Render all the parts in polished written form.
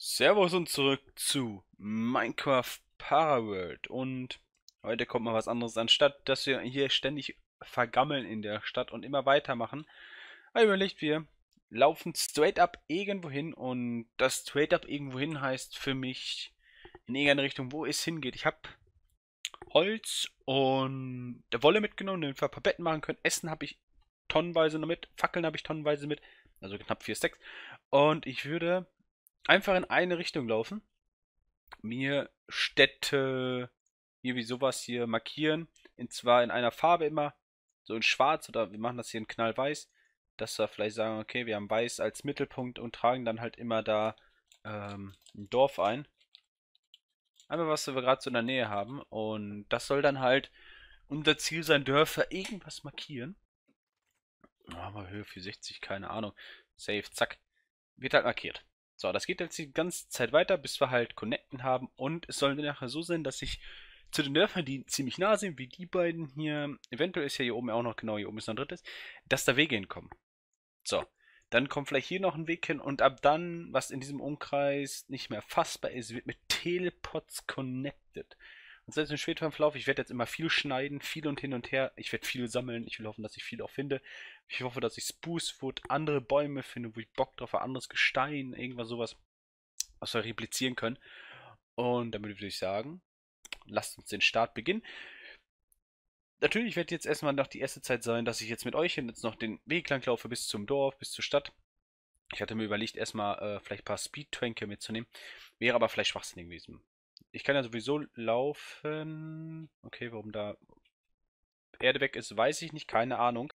Servus und zurück zu Minecraft Paraworld. Und heute kommt mal was anderes. Anstatt dass wir hier ständig vergammeln in der Stadt und immer weitermachen, habe ich überlegt, wir laufen straight up irgendwo hin. Und das straight up irgendwo hin heißt für mich in irgendeine Richtung, wo es hingeht. Ich habe Holz und der Wolle mitgenommen, damit wir ein paar Betten machen können. Essen habe ich tonnenweise noch mit. Fackeln habe ich tonnenweise mit. Also knapp 4 Stacks. Und ich würde einfach in eine Richtung laufen, mir Städte, irgendwie sowas hier markieren. Und zwar in einer Farbe immer, so in schwarz oder wir machen das hier in knallweiß, dass wir vielleicht sagen, okay, wir haben weiß als Mittelpunkt und tragen dann halt immer da ein Dorf ein. Einmal was wir gerade so in der Nähe haben. Und das soll dann halt unser Ziel sein, Dörfer irgendwas markieren. Machen wir Höhe für 60, keine Ahnung. Save, zack. Wird halt markiert. So, das geht jetzt die ganze Zeit weiter, bis wir halt Connecten haben. Und es soll nachher so sein, dass ich zu den Dörfern, die ziemlich nah sind, wie die beiden hier, eventuell ist ja hier oben auch noch, genau, hier oben ist noch ein drittes, dass da Wege hinkommen. So, dann kommt vielleicht hier noch ein Weg hin und ab dann, was in diesem Umkreis nicht mehr fassbar ist, wird mit Teleports connected. Und selbst im späteren Verlauf, ich werde jetzt immer viel schneiden, viel und hin und her. Ich werde viel sammeln. Ich will hoffen, dass ich viel auch finde. Ich hoffe, dass ich Sprucewood, andere Bäume finde, wo ich Bock drauf habe, anderes Gestein, irgendwas sowas, was wir replizieren können. Und damit würde ich sagen, lasst uns den Start beginnen. Natürlich wird jetzt erstmal noch die erste Zeit sein, dass ich jetzt mit euch jetzt noch den Weg lang laufe bis zum Dorf, bis zur Stadt. Ich hatte mir überlegt, erstmal vielleicht ein paar Speed-Tränke mitzunehmen. Wäre aber vielleicht schwachsinnig gewesen. Ich kann ja sowieso laufen. Okay, warum da Erde weg ist, weiß ich nicht. Keine Ahnung.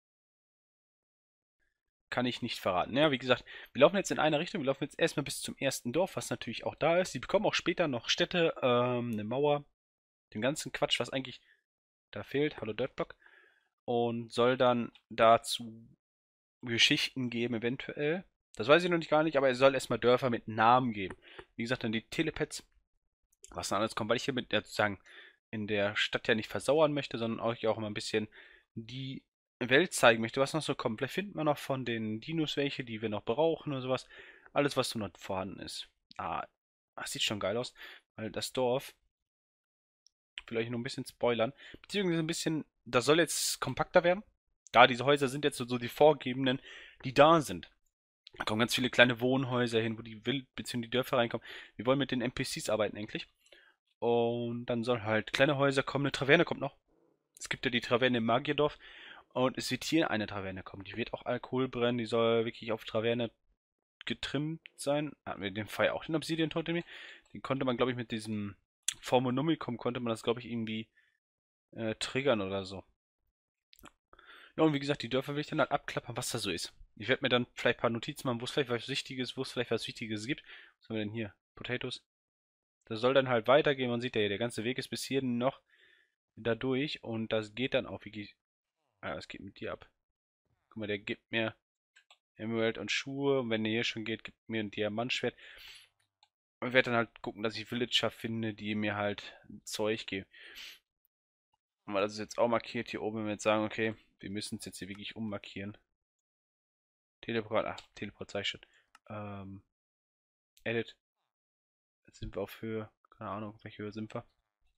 Kann ich nicht verraten. Ja, wie gesagt, wir laufen jetzt in eine Richtung. Wir laufen jetzt erstmal bis zum ersten Dorf, was natürlich auch da ist. Die bekommen auch später noch Städte, eine Mauer, den ganzen Quatsch, was eigentlich da fehlt. Hallo Dirtblock. Und soll dann dazu Geschichten geben, eventuell. Das weiß ich noch nicht gar nicht, aber es soll erstmal Dörfer mit Namen geben. Wie gesagt, dann die Telepads, was dann alles kommt, weil ich hier mit sozusagen in der Stadt ja nicht versauern möchte, sondern euch auch immer ein bisschen die Welt zeigen möchte, was noch so kommt. Vielleicht finden wir noch von den Dinos welche, die wir noch brauchen oder sowas. Alles, was so noch vorhanden ist. Das sieht schon geil aus, weil das Dorf, ich will euch nur ein bisschen spoilern, beziehungsweise ein bisschen, das soll jetzt kompakter werden. Da diese Häuser sind jetzt so die vorgegebenen, die da sind. Da kommen ganz viele kleine Wohnhäuser hin, wo die Wild- bzw. die Dörfer reinkommen. Wir wollen mit den NPCs arbeiten eigentlich. Und dann soll halt kleine Häuser kommen, eine Taverne kommt noch. Es gibt ja die Taverne im Magierdorf. Und es wird hier eine Taverne kommen. Die wird auch Alkohol brennen. Die soll wirklich auf Taverne getrimmt sein. Hatten wir den Fall auch den Obsidian Totem? Den konnte man, glaube ich, mit diesem Formonomicon konnte man das, glaube ich, irgendwie triggern oder so. Ja, und wie gesagt, die Dörfer will ich dann halt abklappern, was da so ist. Ich werde mir dann vielleicht ein paar Notizen machen, wo es vielleicht was Wichtiges, wo es vielleicht was Wichtiges gibt. Was haben wir denn hier? Potatoes. Das soll dann halt weitergehen. Man sieht ja, der ganze Weg ist bis hierhin noch da durch. Und das geht dann auch wirklich. Ah, was geht mit dir ab? Guck mal, der gibt mir Emerald und Schuhe. Und wenn der hier schon geht, gibt mir ein Diamantschwert. Und ich werde dann halt gucken, dass ich Villager finde, die mir halt Zeug geben. Und weil das ist jetzt auch markiert hier oben, wenn wir jetzt sagen, okay, wir müssen es jetzt hier wirklich ummarkieren. Teleport, ach, Teleport sag ich schon. Ähm, Edit. Jetzt sind wir auf Höhe. Keine Ahnung, auf welche Höhe sind wir?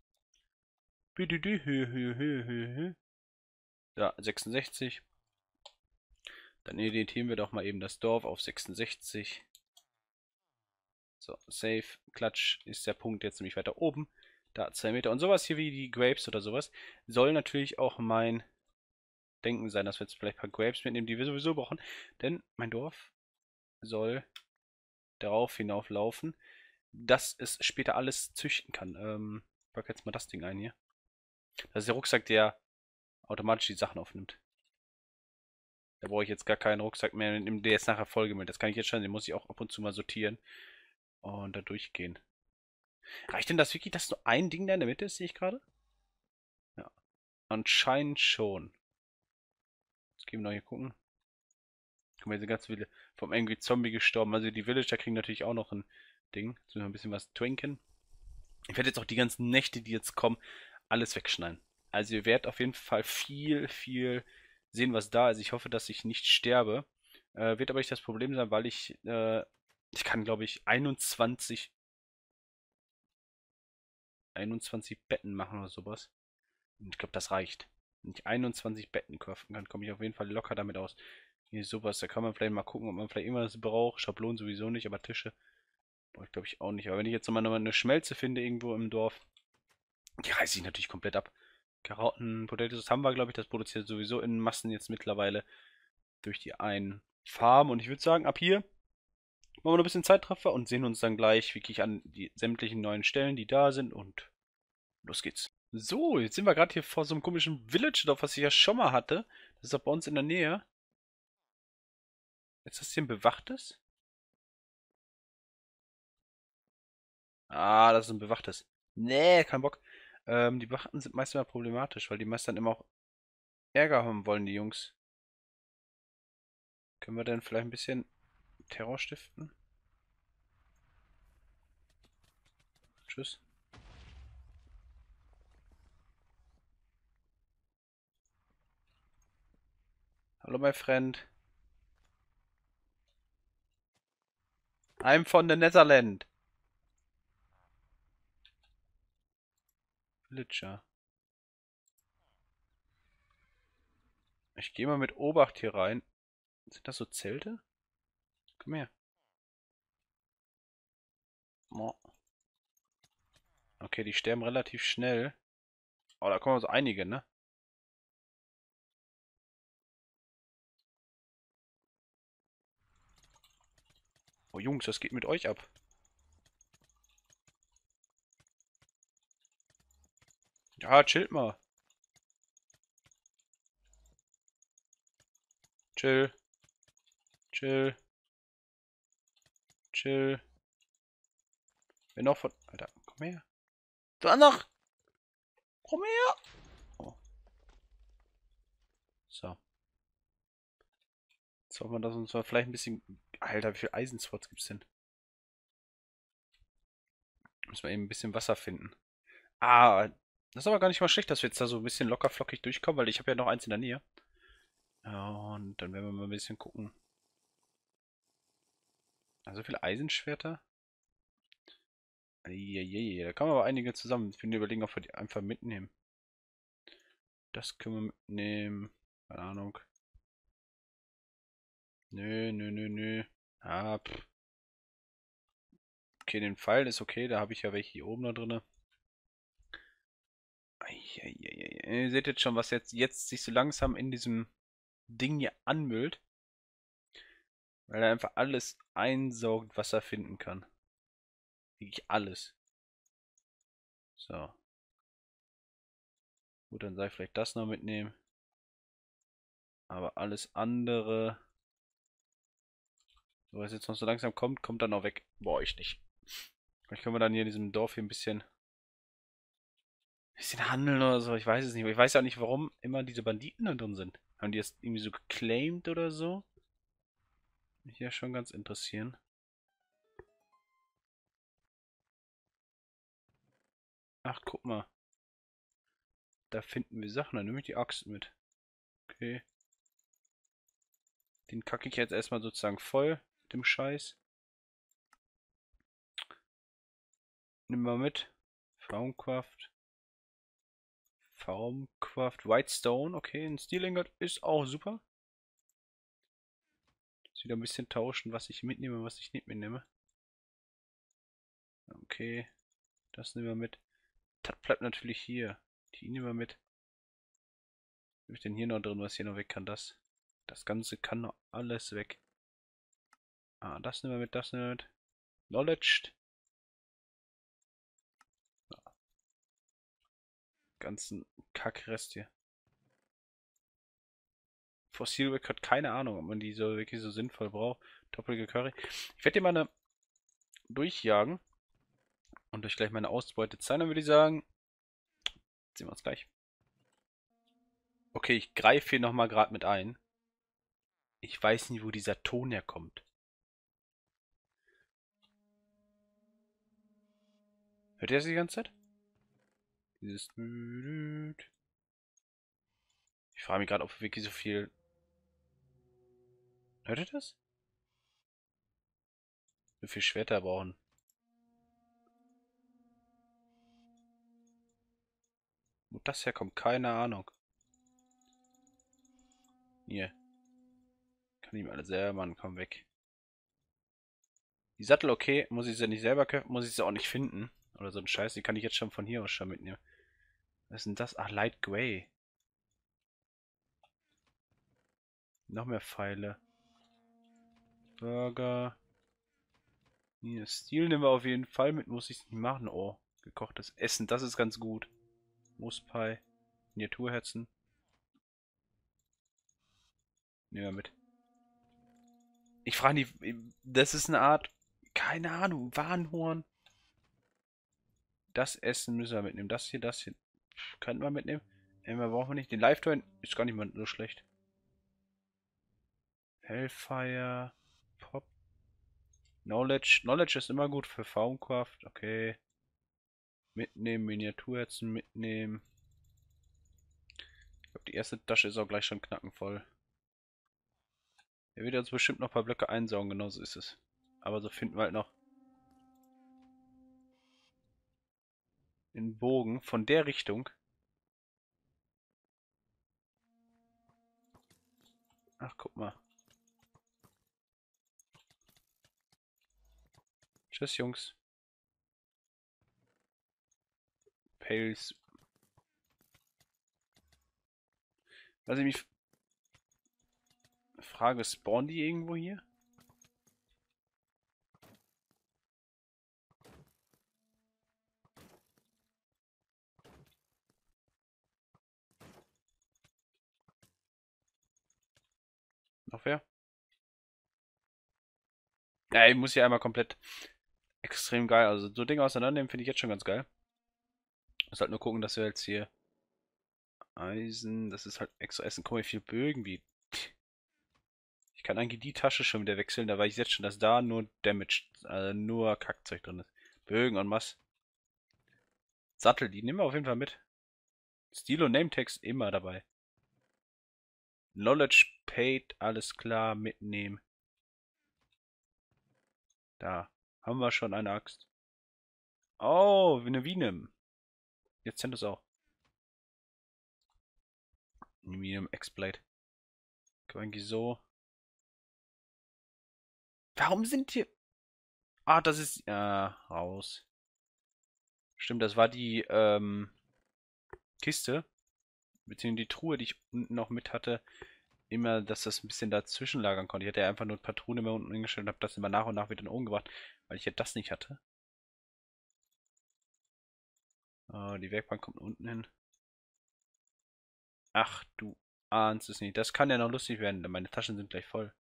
Ja, 66. Dann editieren wir doch mal eben das Dorf auf 66. So, Save. Klatsch ist der Punkt jetzt nämlich weiter oben. Da 2 Meter. Und sowas hier wie die Grapes oder sowas soll natürlich auch mein Denken sein, dass wir jetzt vielleicht ein paar Grapes mitnehmen, die wir sowieso brauchen. Denn mein Dorf soll darauf hinauflaufen, dass es später alles züchten kann. Pack jetzt mal das Ding ein hier. Das ist der Rucksack, der automatisch die Sachen aufnimmt. Da brauche ich jetzt gar keinen Rucksack mehr, der jetzt nachher voll mit. Das kann ich jetzt schon, den muss ich auch ab und zu mal sortieren und da durchgehen. Reicht denn das wirklich, dass nur ein Ding da in der Mitte ist, sehe ich gerade? Ja, anscheinend schon. Jetzt gehen wir noch hier gucken. Guck mal, hier sind ganz viele vom Angry Zombie gestorben. Also die Villager kriegen natürlich auch noch ein Ding. Jetzt müssen wir ein bisschen was trinken. Ich werde jetzt auch die ganzen Nächte, die jetzt kommen, alles wegschneiden. Also ihr werdet auf jeden Fall viel sehen, was da ist. Ich hoffe, dass ich nicht sterbe. Wird aber nicht das Problem sein, weil ich Ich kann, glaube ich, 21 Betten machen oder sowas. Und ich glaube, das reicht. Wenn ich 21 Betten craften kann, komme ich auf jeden Fall locker damit aus. Hier sowas, da kann man vielleicht mal gucken, ob man vielleicht irgendwas braucht. Schablonen sowieso nicht, aber Tische brauche ich, glaube ich, auch nicht. Aber wenn ich jetzt nochmal eine Schmelze finde irgendwo im Dorf, die reiße ich natürlich komplett ab. Karotten, Potatoes haben wir, glaube ich, das produziert sowieso in Massen jetzt mittlerweile durch die einen Farm. Und ich würde sagen, ab hier machen wir noch ein bisschen Zeitraffer und sehen uns dann gleich wirklich an die sämtlichen neuen Stellen, die da sind. Und los geht's. So, jetzt sind wir gerade hier vor so einem komischen Village-Dorf, was ich ja schon mal hatte. Das ist auch bei uns in der Nähe. Ist das hier ein bewachtes? Ah, das ist ein bewachtes. Nee, kein Bock. Die Bewachten sind meist immer problematisch, weil die meist dann immer auch Ärger haben wollen, die Jungs. Können wir denn vielleicht ein bisschen Terror stiften? Tschüss. Hallo, my friend. I'm from the Netherlands. Villager. Ich gehe mal mit Obacht hier rein. Sind das so Zelte? Komm her. Mo. Okay, die sterben relativ schnell. Oh, da kommen so einige, ne? Oh, Jungs, was geht mit euch ab? Ja, chillt mal. Chill, chill, chill. Wer noch von... Alter, komm her. Da noch! Komm her! Oh, so. Jetzt hoffen wir, dass uns mal vielleicht ein bisschen... Alter, wie viel Eisenswords gibt's denn? Müssen wir eben ein bisschen Wasser finden. Ah, das ist aber gar nicht mal schlecht, dass wir jetzt da so ein bisschen locker flockig durchkommen, weil ich habe ja noch eins in der Nähe. Ja, und dann werden wir mal ein bisschen gucken. Also viele Eisenschwerter. Eieiei, da kann man aber einige zusammen. Ich bin überlegen, ob wir die einfach mitnehmen. Das können wir mitnehmen. Keine Ahnung. Nö, nö, nö, nö. Ah, pff. Okay, den Pfeil ist okay, da habe ich ja welche hier oben da drin. Ihr seht jetzt schon, was jetzt sich so langsam in diesem Ding hier anmüllt. Weil er einfach alles einsaugt, was er finden kann. Wirklich alles. So. Gut, dann sei vielleicht das noch mitnehmen. Aber alles andere, so was jetzt noch so langsam kommt, kommt dann auch weg. Boah, ich nicht. Vielleicht können wir dann hier in diesem Dorf hier ein bisschen handeln oder so. Ich weiß es nicht. Aber ich weiß ja auch nicht, warum immer diese Banditen da drin sind. Haben die das irgendwie so geclaimed oder so? Mich ja schon ganz interessieren. Ach, guck mal. Da finden wir Sachen. Dann nehme ich die Axt mit. Okay. Den kacke ich jetzt erstmal sozusagen voll. Mit dem Scheiß. Nehmen wir mit. Frauencraft. Farmcraft. Whitestone. Okay, ein Steel Ingot ist auch super. Jetzt wieder ein bisschen tauschen, was ich mitnehme und was ich nicht mitnehme. Okay. Das nehmen wir mit. Das bleibt natürlich hier. Die nehmen wir mit. Was habe ich denn hier noch drin, was hier noch weg kann? Das. Das Ganze kann noch alles weg. Ah, das nehmen wir mit, das nehmen wir mit. Knowledged. Ganzen Kackrest hier. Fossil Record, keine Ahnung, ob man die so wirklich so sinnvoll braucht. Doppelige Curry. Ich werde dir mal eine durchjagen und euch gleich meine Ausbeute zeigen. Dann würde ich sagen, sehen wir uns gleich. Okay, ich greife hier nochmal gerade mit ein. Ich weiß nicht, wo dieser Ton herkommt. Hört ihr das die ganze Zeit? Dieses... Ich frage mich gerade, ob wirklich so viel... Hört ihr das? Wie viel Schwerter brauchen? Wo das herkommt, keine Ahnung. Hier. Kann ich mir alle selber machen, komm weg. Die Sattel okay, muss ich sie nicht selber kaufen, muss ich sie auch nicht finden. Oder so ein Scheiß, die kann ich jetzt schon von hier aus schon mitnehmen. Was ist denn das? Ach, Light Grey. Noch mehr Pfeile. Burger. Hier, Stil nehmen wir auf jeden Fall mit, muss ich nicht machen. Oh, gekochtes Essen, das ist ganz gut. Moospie. Miniaturherzen. Nehmen wir mit. Ich frage die, das ist eine Art, keine Ahnung, Warnhorn. Das Essen müssen wir mitnehmen. Das hier. Könnten wir mitnehmen. Mehr brauchen wir nicht. Den Live-Toin ist gar nicht mal so schlecht. Hellfire. Pop. Knowledge. Knowledge ist immer gut für Faunkraft. Okay. Mitnehmen. Miniaturherzen mitnehmen. Ich glaube, die erste Tasche ist auch gleich schon knackenvoll. Er wird uns bestimmt noch ein paar Blöcke einsaugen. Genauso ist es. Aber so finden wir halt noch den Bogen von der Richtung. Ach, guck mal. Tschüss, Jungs. Pales. Was ich mich frage, spawnen die irgendwo hier? Noch wer? Ja, ich muss hier einmal komplett extrem geil. Also so Dinge auseinandernehmen finde ich jetzt schon ganz geil. Muss halt nur gucken, dass wir jetzt hier Eisen, das ist halt extra Essen. Guck mal, wie viele Bögen wie. Ich kann eigentlich die Tasche schon wieder wechseln, da weiß ich jetzt schon, dass da nur Damage, nur Kackzeug drin ist. Bögen und was. Sattel, die nehmen wir auf jeden Fall mit. Stil und Nametext immer dabei. Knowledge paid, alles klar, mitnehmen. Da haben wir schon eine Axt. Oh, wie eine Venom. Jetzt sind es auch. Venom X-Blade. Eigentlich so. Warum sind hier... Ah, das ist... Ja, raus. Stimmt, das war die Kiste. Beziehungsweise die Truhe, die ich unten noch mit hatte. Immer, dass das ein bisschen dazwischen lagern konnte. Ich hatte ja einfach nur Patronen immer unten hingestellt und habe das immer nach und nach wieder in den Ofen gebracht, weil ich ja das nicht hatte. Oh, die Werkbank kommt unten hin. Ach, du ahnst es nicht. Das kann ja noch lustig werden, denn meine Taschen sind gleich voll.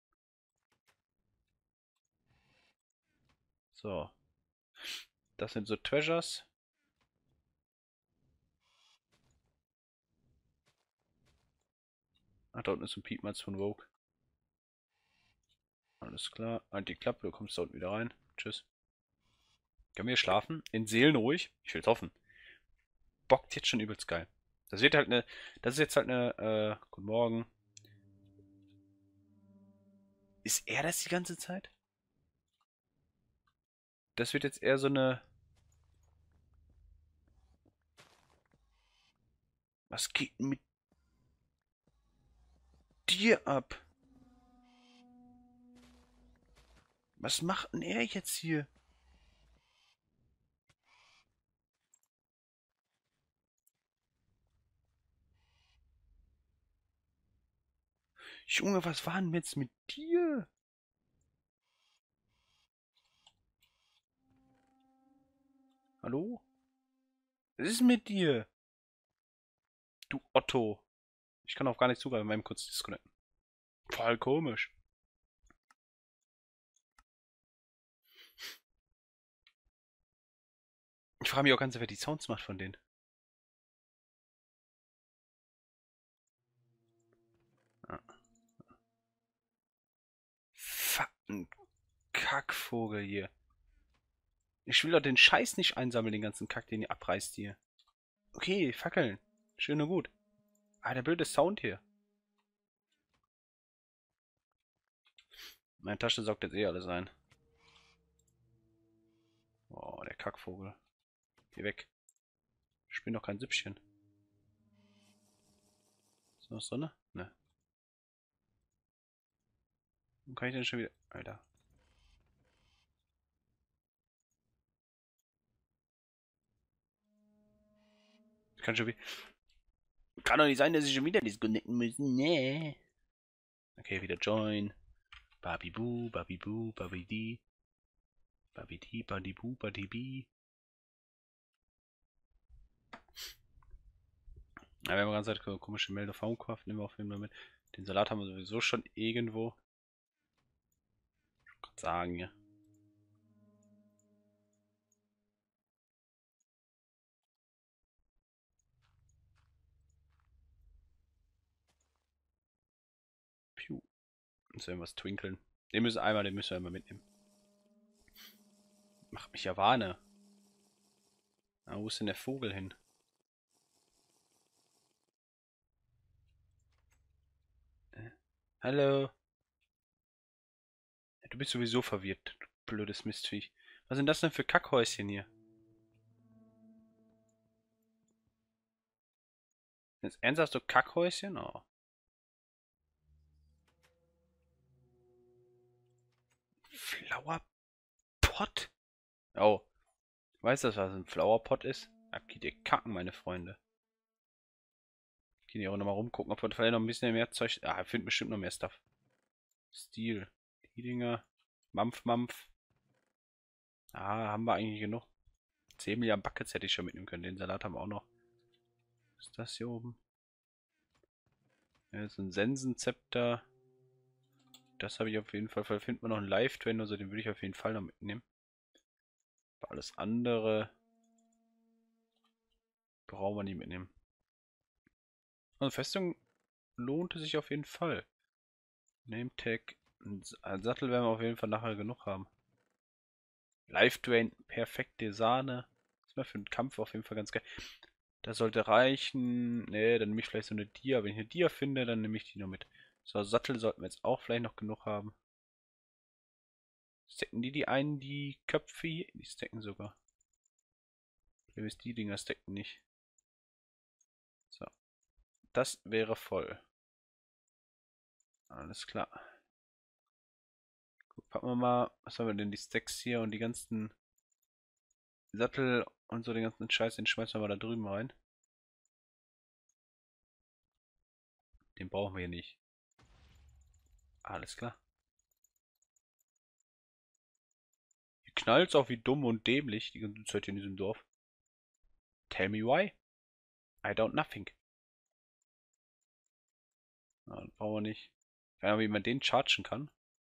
So. Das sind so Treasures. Ach, da unten ist ein Piepmatz von Vogue. Alles klar. Halt die Klappe, du kommst da unten wieder rein. Tschüss. Können wir hier schlafen? In Seelen ruhig? Ich will's hoffen. Bockt jetzt schon übelst geil. Das wird halt eine. Das ist jetzt halt eine. Guten Morgen. Ist er das die ganze Zeit? Das wird jetzt eher so eine. Was geht denn mit dir ab? Was macht denn er jetzt hier? Junge, was war denn jetzt mit dir? Hallo? Was ist mit dir? Du Otto. Ich kann auch gar nicht zugreifen, beim kurz disconnecten. Voll komisch. Ich frage mich auch ganz, wer die Sounds macht von denen. Ah. Fucking Kackvogel hier. Ich will doch den Scheiß nicht einsammeln, den ganzen Kack, den ihr abreißt hier. Okay, Fackeln. Schön und gut. Ah, der blöde Sound hier. Meine Tasche saugt jetzt eh alles ein. Oh, der Kackvogel. Geh weg. Ich bin doch kein Süppchen. Ist noch Sonne? Ne. Wo kann ich denn schon wieder... Alter. Kann schon wieder... Kann doch nicht sein, dass ich schon wieder disconnecten müssen. Nee. Okay, wieder join. Babibu, Babibu, Babidi. Babidi, Badibu, Badibi. Ja, wir haben die ganze Zeit komische Meldung Faunkraft. Nehmen wir auf jeden Fall mit. Den Salat haben wir sowieso schon irgendwo. Ich kann sagen, ja. Piu. Muss irgendwas twinkeln. Den müssen wir einmal mitnehmen. Macht mich ja Wahne. Ah, wo ist denn der Vogel hin? Hallo. Ja, du bist sowieso verwirrt, du blödes Mistviech. Was sind das denn für Kackhäuschen hier? Jetzt ernsthaft so Kackhäuschen? Oh. Flower Pot? Oh. Weißt du, was ein Flower Pot ist? Ab geht ihr kacken, meine Freunde. Gehen hier auch nochmal rumgucken, ob wir vielleicht noch ein bisschen mehr Zeug. Ah, wir finden bestimmt noch mehr Stuff. Stil. Die Dinger. Mampf, Mampf. Ah, haben wir eigentlich genug. 10 Milliarden Buckets hätte ich schon mitnehmen können. Den Salat haben wir auch noch. Was ist das hier oben? Ja, das ist ein Sensenzepter. Das habe ich auf jeden Fall. Vielleicht finden wir noch einen Live-Train, also den würde ich auf jeden Fall noch mitnehmen. Aber alles andere brauchen wir nicht mitnehmen. Also Festung lohnte sich auf jeden Fall. Name-Tag. Einen Sattel werden wir auf jeden Fall nachher genug haben. Live-Train, perfekte Sahne. Das wäre für einen Kampf auf jeden Fall ganz geil. Das sollte reichen. Ne, dann nehme ich vielleicht so eine Dia. Wenn ich eine Dia finde, dann nehme ich die noch mit. So, Sattel sollten wir jetzt auch vielleicht noch genug haben. Stacken die einen die Köpfe hier? Die stacken sogar. Die Dinger stacken nicht. So. Das wäre voll. Alles klar. Gut, packen wir mal. Was haben wir denn? Die Stacks hier und die ganzen Sattel und so den ganzen Scheiß, den schmeißen wir mal da drüben rein. Den brauchen wir hier nicht. Alles klar. Hier knallt's auch wie dumm und dämlich die ganze Zeit hier in diesem Dorf. Tell me why? I don't nothing. Ja, das brauchen wir nicht. Keine Ahnung, wie man den chargen kann.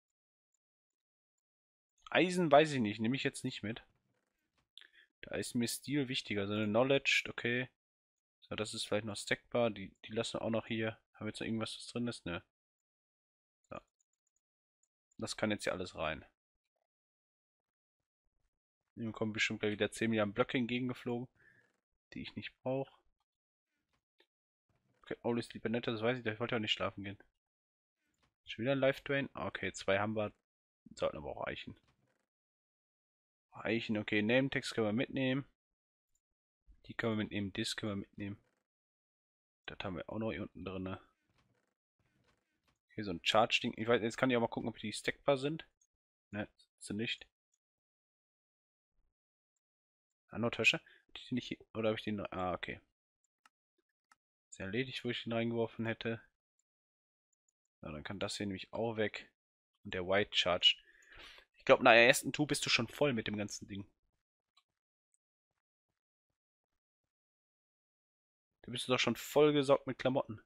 Eisen weiß ich nicht, nehme ich jetzt nicht mit. Da ist mir Stil wichtiger. So eine Knowledge, okay. So, das ist vielleicht noch stackbar. Die lassen wir auch noch hier. Haben wir jetzt noch irgendwas, was drin ist? Ne. So. Das kann jetzt hier alles rein. Hier kommen bestimmt gleich wieder 10 Milliarden Blöcke entgegengeflogen, die ich nicht brauche. Okay, Only Sleep Netta, das weiß ich, ich wollte ja nicht schlafen gehen. Schon wieder ein Life-Drain? Okay, 2 haben wir. Sollten aber auch reichen. Reichen, okay, Name-Text können wir mitnehmen. Die können wir mitnehmen, das können wir mitnehmen. Das haben wir auch noch hier unten drin. Hier so ein Charge-Ding. Ich weiß, jetzt kann ich auch mal gucken, ob die stackbar sind. Ne, sind nicht. Tasche. Die nicht hier, oder habe ich den. Ah, okay. Ist erledigt, wo ich den reingeworfen hätte. Ja, dann kann das hier nämlich auch weg. Und der White Charge. Ich glaube, nach der ersten Tour bist du schon voll mit dem ganzen Ding. Du bist doch schon vollgesaugt mit Klamotten.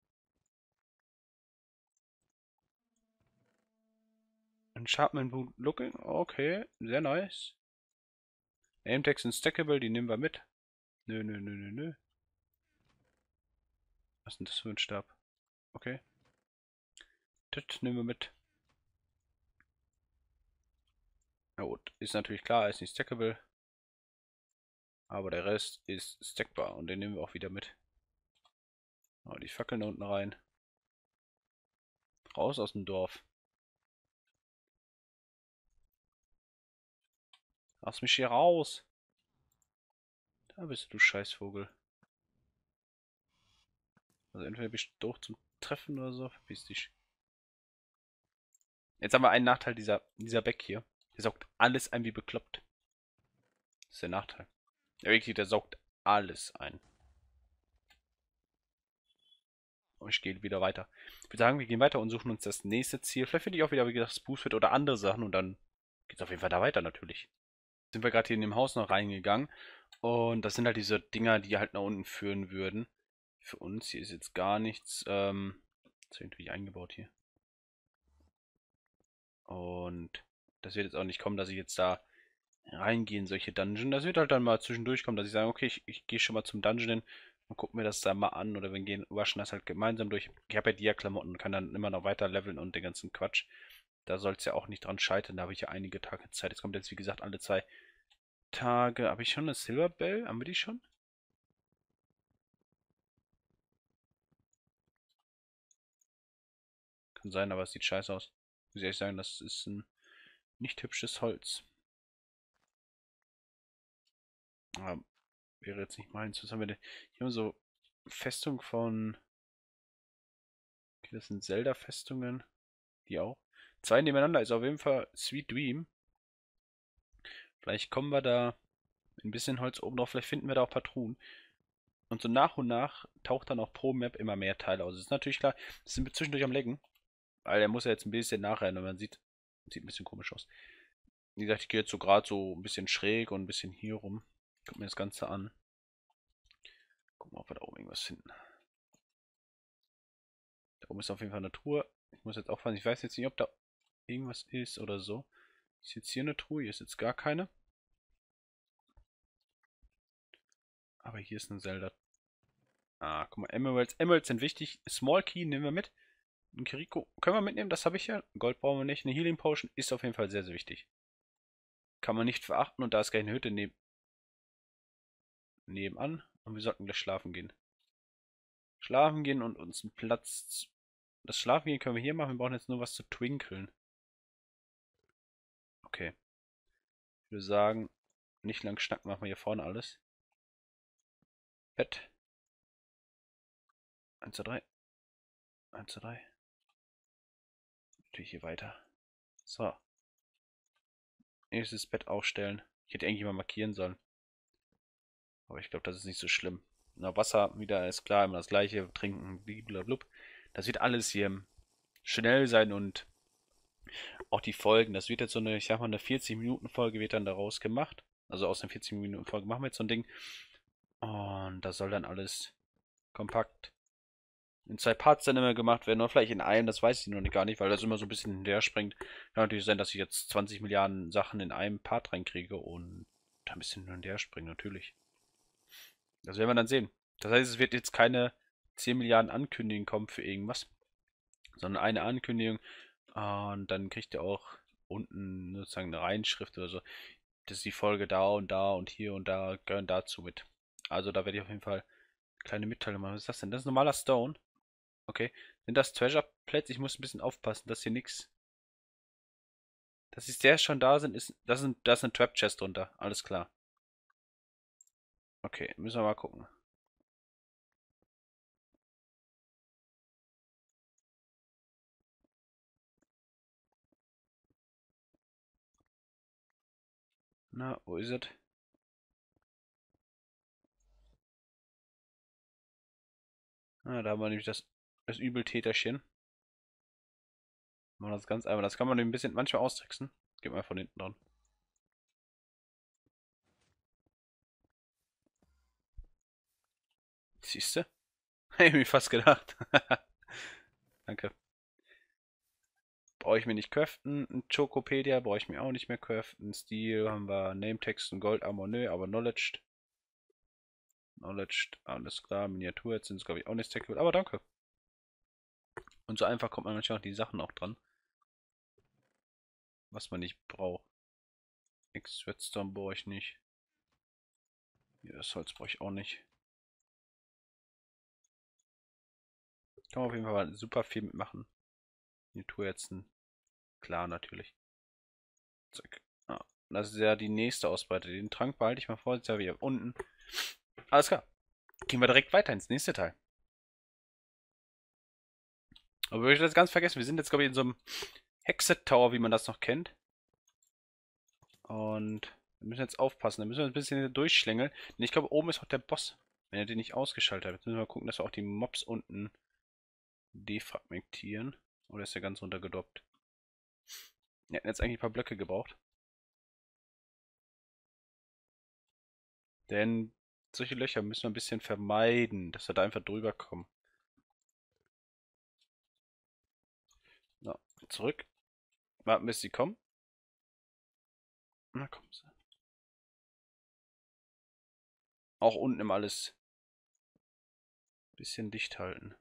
Enchantment Boot Looking. Okay, sehr nice. Aimtext und Stackable, die nehmen wir mit. Nö, nö, nö, nö, nö. Was ist denn das für ein Stab? Okay. Das nehmen wir mit. Na gut, ist natürlich klar, ist nicht stackable. Aber der Rest ist stackbar und den nehmen wir auch wieder mit. Oh, die Fackeln da unten rein. Raus aus dem Dorf. Lass mich hier raus. Da bist du, Scheißvogel. Also entweder bist du doof zum Treffen oder so. Verpiss dich. Jetzt haben wir einen Nachteil, dieser Beck hier. Der saugt alles ein wie bekloppt. Das ist der Nachteil. Ja, wirklich, der saugt alles ein. Und ich gehe wieder weiter. Ich würde sagen, wir gehen weiter und suchen uns das nächste Ziel. Vielleicht finde ich auch wieder, wie gesagt, das Boostfit oder andere Sachen und dann geht es auf jeden Fall da weiter natürlich. Sind wir gerade hier in dem Haus noch reingegangen und das sind halt diese Dinger, die halt nach unten führen würden. Für uns hier ist jetzt gar nichts. Das ist irgendwie eingebaut hier. Und das wird jetzt auch nicht kommen, dass ich jetzt da reingehe in solche Dungeon. Das wird halt dann mal zwischendurch kommen, dass ich sage, okay, ich gehe schon mal zum Dungeon hin und gucke mir das da mal an. Oder wir gehen, waschen das halt gemeinsam durch. Ich habe ja Dia-Klamotten und kann dann immer noch weiter leveln und den ganzen Quatsch. Da soll es ja auch nicht dran scheitern. Da habe ich ja einige Tage Zeit. Jetzt kommt jetzt, wie gesagt, alle 2 Tage. Habe ich schon eine Silver Bell? Haben wir die schon? Kann sein, aber es sieht scheiße aus. Muss ich ehrlich sagen, das ist ein nicht hübsches Holz. Aber wäre jetzt nicht meins. Was haben wir denn? Hier haben wir so Festung von. Okay, das sind Zelda-Festungen. Die auch. 2 nebeneinander ist auf jeden Fall Sweet Dream. Vielleicht kommen wir da ein bisschen Holz oben drauf. Vielleicht finden wir da auch Patronen. Und so nach und nach taucht dann auch pro Map immer mehr Teile aus. Das ist natürlich klar, das sind wir zwischendurch am Lecken. Weil der muss ja jetzt ein bisschen nachrennen und man sieht ein bisschen komisch aus. Wie gesagt, ich gehe jetzt so gerade so ein bisschen schräg und ein bisschen hier rum. Guck mir das Ganze an. Gucken wir, ob wir da oben irgendwas finden. Da oben ist auf jeden Fall eine Truhe. Ich muss jetzt aufpassen, ich weiß jetzt nicht, ob da irgendwas ist oder so. Ist jetzt hier eine Truhe? Hier ist jetzt gar keine. Aber hier ist ein Zelda. Ah, guck mal, Emeralds. Emeralds sind wichtig. Small Key nehmen wir mit. Ein Kiriko können wir mitnehmen, das habe ich ja. Gold brauchen wir nicht. Eine Healing Potion ist auf jeden Fall sehr, sehr wichtig. Kann man nicht verachten und da ist gleich eine Hütte nebenan. Und wir sollten gleich schlafen gehen. Schlafen gehen und uns einen Platz. Das Schlafen gehen können wir hier machen. Wir brauchen jetzt nur was zu twinkeln. Okay. Ich würde sagen, nicht lang schnacken, machen wir hier vorne alles. Bett. 1, 2, 3. 1, 2, 3. Natürlich hier weiter. So. Nächstes Bett aufstellen. Ich hätte eigentlich mal markieren sollen. Aber ich glaube, das ist nicht so schlimm. Na, Wasser wieder ist klar, immer das gleiche. Trinken, blablabla. Das wird alles hier schnell sein und auch die Folgen. Das wird jetzt so eine, ich sag mal, eine 40-Minuten-Folge wird dann daraus gemacht. Also aus einer 40-Minuten-Folge machen wir jetzt so ein Ding. Und das soll dann alles kompakt in 2 Parts dann immer gemacht werden. Oder vielleicht in einem, das weiß ich noch gar nicht, weil das immer so ein bisschen hinterher springt. Kann natürlich sein, dass ich jetzt 20 Milliarden Sachen in einem Part reinkriege und da ein bisschen hin und her springen, natürlich. Das werden wir dann sehen. Das heißt, es wird jetzt keine 10 Milliarden Ankündigungen kommen für irgendwas, sondern eine Ankündigung und dann kriegt ihr auch unten sozusagen eine Reinschrift oder so. Das ist die Folge da und hier und da gehören dazu mit. Also da werde ich auf jeden Fall kleine Mitteilungen machen. Was ist das denn? Das ist normaler Stone. Okay. Sind das Treasure Plates? Ich muss ein bisschen aufpassen, dass hier nichts. Dass die Stairs schon da sind, da ist eine Trap Chest drunter. Alles klar. Okay, müssen wir mal gucken. Na, wo ist es? Ah, da haben wir nämlich das Übeltäterchen. Machen wir das ganz einfach. Das kann man ein bisschen manchmal austricksen. Geht mal von hinten dran. Siehste? Hätte ich mir fast gedacht. Danke. Brauche ich mir nicht craften. Ein Chocopedia brauche ich mir auch nicht mehr craften. Stil haben wir Nametext und Gold Armor, nö, aber Knowledged. Knowledged, alles klar. Miniatur, jetzt sind es glaube ich auch nicht stackable, aber danke. Und so einfach kommt man manchmal auch die Sachen auch dran, was man nicht braucht. X Redstone brauche ich nicht. Hier, das Holz brauche ich auch nicht. Kann man auf jeden Fall super viel mitmachen. Miniatur jetzt klar natürlich. Zack. Ah, Das ist ja die nächste Ausbeute. Den Trank behalte ich mal vor. Jetzt ja wieder unten. Alles klar. Gehen wir direkt weiter ins nächste Teil. Aber ich habe das ganz vergessen. Wir sind jetzt, glaube ich, in so einem Hexe-Tower, wie man das noch kennt. Und wir müssen jetzt aufpassen. Da müssen wir ein bisschen durchschlängeln. Denn ich glaube, oben ist auch der Boss. Wenn er den nicht ausgeschaltet hat. Jetzt müssen wir mal gucken, dass wir auch die Mobs unten defragmentieren. Oder ist der ganz runtergedroppt? Wir hätten jetzt eigentlich ein paar Blöcke gebraucht. Denn solche Löcher müssen wir ein bisschen vermeiden, dass wir da einfach drüber kommen. So, zurück. Warten, bis sie kommen. Na, kommen sie. Auch unten im alles ein bisschen dicht halten.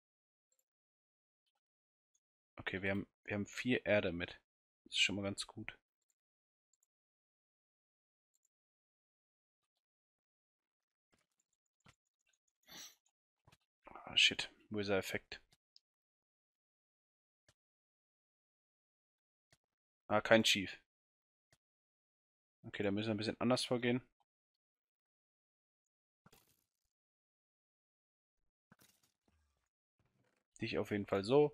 Okay, wir haben 4 Erde mit. Das ist schon mal ganz gut. Ah, shit. Wo ist der Effekt? Ah, kein Chief. Okay, da müssen wir ein bisschen anders vorgehen. Dich auf jeden Fall so.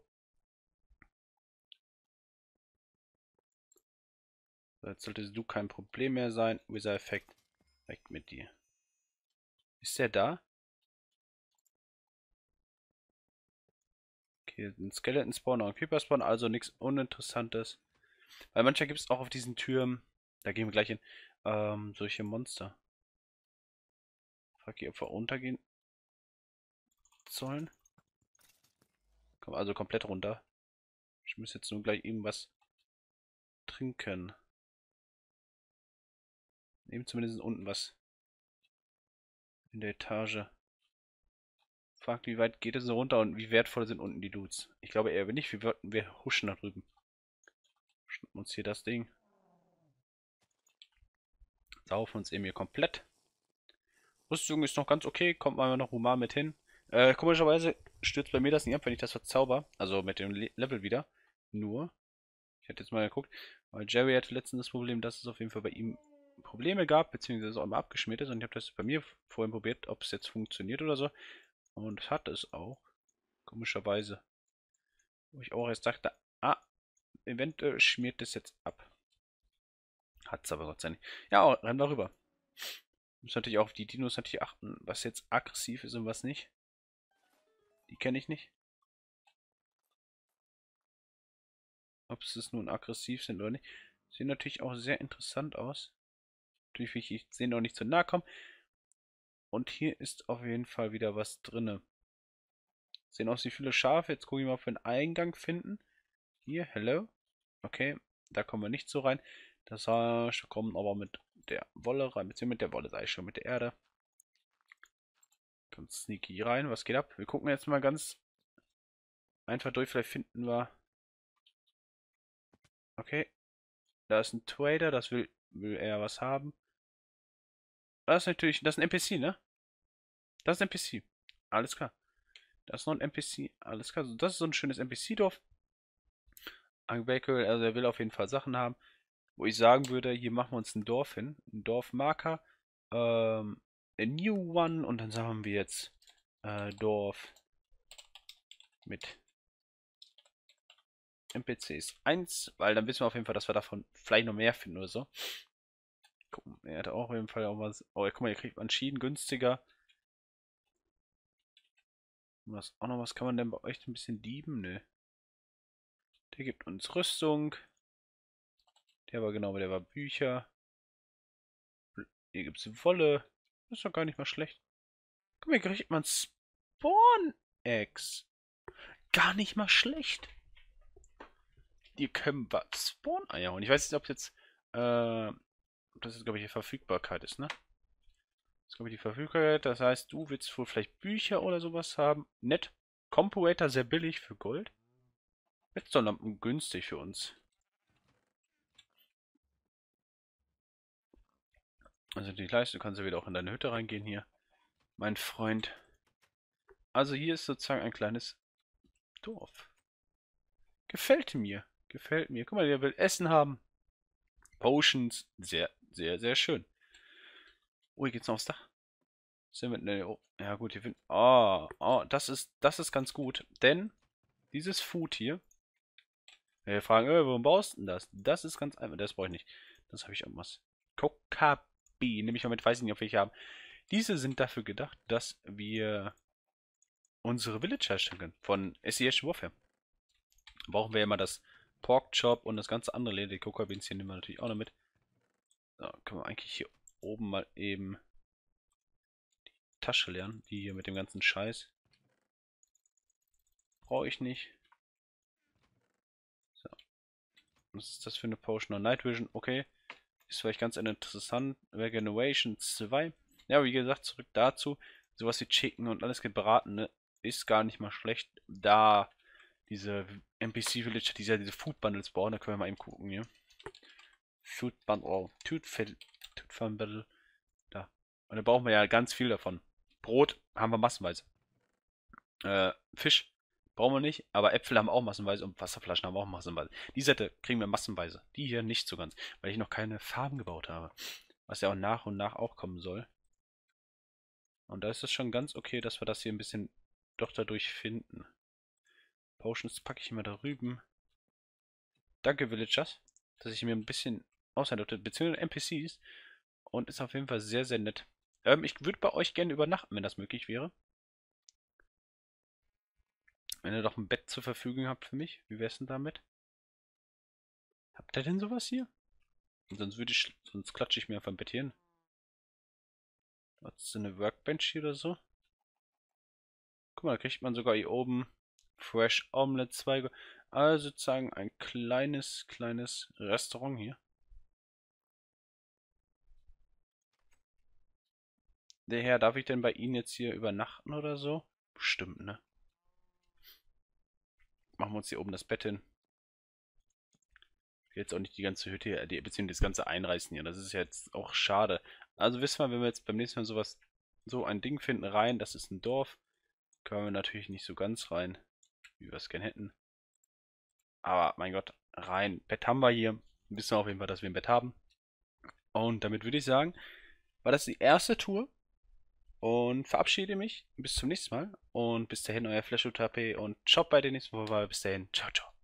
Jetzt solltest du kein Problem mehr sein. Wither-Effekt. Weg mit dir. Ist der da? Okay, ein Skeleton-Spawn und ein Creeper-Spawn, also nichts Uninteressantes. Weil manchmal gibt es auch auf diesen Türmen, da gehen wir gleich hin, solche Monster. Frag ich, ob wir runtergehen sollen. Komm, also komplett runter. Ich muss jetzt nur gleich irgendwas trinken. Nehmen zumindest unten was in der Etage. Fragt, wie weit geht es so runter und wie wertvoll sind unten die Loots? Ich glaube eher nicht, wir huschen nach drüben. Schnappen uns hier das Ding. Saufen uns eben hier komplett. Rüstung ist noch ganz okay, kommt mal noch human mit hin. Komischerweise stürzt bei mir das nicht ab, wenn ich das verzauber. Also mit dem Level wieder. Nur. Ich hätte jetzt mal geguckt, weil Jerry hatte letztens das Problem, dass es auf jeden Fall bei ihm Probleme gab, beziehungsweise auch immer abgeschmiert ist. Und ich habe das bei mir vorhin probiert, ob es jetzt funktioniert oder so. Und hat es auch. Komischerweise. Wo ich auch erst dachte, ah, eventuell schmiert das jetzt ab. Hat es aber Gott sei Dank nicht. Ja, rennen wir rüber. Muss natürlich auch auf die Dinos natürlich achten, was jetzt aggressiv ist und was nicht. Die kenne ich nicht. Ob es nun aggressiv sind oder nicht. Sehen natürlich auch sehr interessant aus. Natürlich will ich denen auch nicht zu nahe kommen. Und hier ist auf jeden Fall wieder was drinne. Sehen aus wie viele Schafe. Jetzt gucke ich mal, ob wir einen Eingang finden. Hier, hello. Okay, da kommen wir nicht so rein. Das heißt, wir kommen aber mit der Wolle rein. Beziehungsweise mit der Wolle, sei ich schon, mit der Erde. Ganz sneaky rein. Was geht ab? Wir gucken jetzt mal ganz einfach durch. Vielleicht finden wir... Okay, da ist ein Trader. Das will er was haben. Das ist natürlich... Das ist ein NPC, ne? Das ist ein NPC. Alles klar. Das ist noch ein NPC. Alles klar. Das ist so ein schönes NPC-Dorf. Also er will auf jeden Fall Sachen haben. Wo ich sagen würde, hier machen wir uns ein Dorf hin. Ein Dorfmarker. A new one. Und dann sagen wir jetzt Dorf mit NPCs 1. Weil dann wissen wir auf jeden Fall, dass wir davon vielleicht noch mehr finden oder so. Gucken, er hat auch auf jeden Fall auch was. Oh, guck mal, hier kriegt man Schienen günstiger. Was auch noch, was kann man denn bei euch ein bisschen dieben? Nö. Der gibt uns Rüstung. Der war genau, der war Bücher. Hier gibt es Wolle. Das ist doch gar nicht mal schlecht. Guck mal, hier kriegt man Spawn-Eggs. Gar nicht mal schlecht. Die können wir Spawn-Eier holen. Ich weiß nicht, ob jetzt, ob das jetzt, glaube ich, die Verfügbarkeit ist, ne? Das ist, glaube ich, die Verfügbarkeit. Das heißt, du willst wohl vielleicht Bücher oder sowas haben. Nett. Comparator sehr billig für Gold. Redstone-Lampen günstig für uns. Also die Leiste, du kannst ja wieder auch in deine Hütte reingehen hier. Mein Freund. Also hier ist sozusagen ein kleines Dorf. Gefällt mir. Gefällt mir. Guck mal, der will Essen haben. Potions, sehr, sehr, sehr schön. Oh, hier geht's noch aufs Dach. Sind wir, ne, oh, ja gut, hier finden. Oh, das ist ganz gut, denn dieses Food hier. Wir fragen, warum baust du denn das? Das ist ganz einfach. Das brauche ich nicht. Das habe ich irgendwas. Kokabi. Nehme ich mal mit, weiß ich nicht, ob wir welche haben. Diese sind dafür gedacht, dass wir unsere Village herstellen können. Von SES Warfare. Brauchen wir ja immer das Pork Chop und das ganze andere Leder. Die Coca-Beans hier nehmen wir natürlich auch noch mit. So, können wir eigentlich hier oben mal eben die Tasche leeren. Die hier mit dem ganzen Scheiß. Brauche ich nicht. So. Was ist das für eine Potion? Night Vision, okay. Ist vielleicht ganz interessant. Regeneration 2. Ja, wie gesagt, zurück dazu. Sowas wie Chicken und alles gebraten, ne? Ist gar nicht mal schlecht. Da diese NPC-Villager, diese Food Bundles bauen, da können wir mal eben gucken hier. Food Bundle, oh, Food Bundle. Da. Und da brauchen wir ja ganz viel davon. Brot haben wir massenweise. Fisch brauchen wir nicht, aber Äpfel haben wir auch massenweise und Wasserflaschen haben wir auch massenweise. Die Sätze kriegen wir massenweise. Die hier nicht so ganz, weil ich noch keine Farben gebaut habe. Was ja auch nach und nach auch kommen soll. Und da ist es schon ganz okay, dass wir das hier ein bisschen doch dadurch finden. Potions packe ich immer da drüben. Danke, Villagers, dass ich mir ein bisschen ausleihen durfte, beziehungsweise NPCs. Und ist auf jeden Fall sehr, sehr nett. Ich würde bei euch gerne übernachten, wenn das möglich wäre. Wenn ihr doch ein Bett zur Verfügung habt für mich, wie wär's denn damit? Habt ihr denn sowas hier? Und sonst klatsche ich mir einfach ein Bett hier hin. Hast du eine Workbench hier oder so? Guck mal, da kriegt man sogar hier oben Fresh Omelette Zweige. Also sozusagen ein kleines Restaurant hier. Der Herr, darf ich denn bei Ihnen jetzt hier übernachten oder so? Bestimmt, ne? Machen wir uns hier oben das Bett hin. Ich will jetzt auch nicht die ganze Hütte hier, beziehungsweise das ganze einreißen hier. Das ist ja jetzt auch schade. Also wissen wir, wenn wir jetzt beim nächsten Mal so ein Ding finden rein, das ist ein Dorf, können wir natürlich nicht so ganz rein, wie wir es gerne hätten. Aber mein Gott, rein. Bett haben wir hier. Wissen wir auf jeden Fall, dass wir ein Bett haben. Und damit würde ich sagen, war das die erste Tour. Und verabschiede mich. Bis zum nächsten Mal. Und bis dahin, euer Flash-UTP. Und schaut bei den nächsten Mal vorbei. Bis dahin. Ciao, ciao.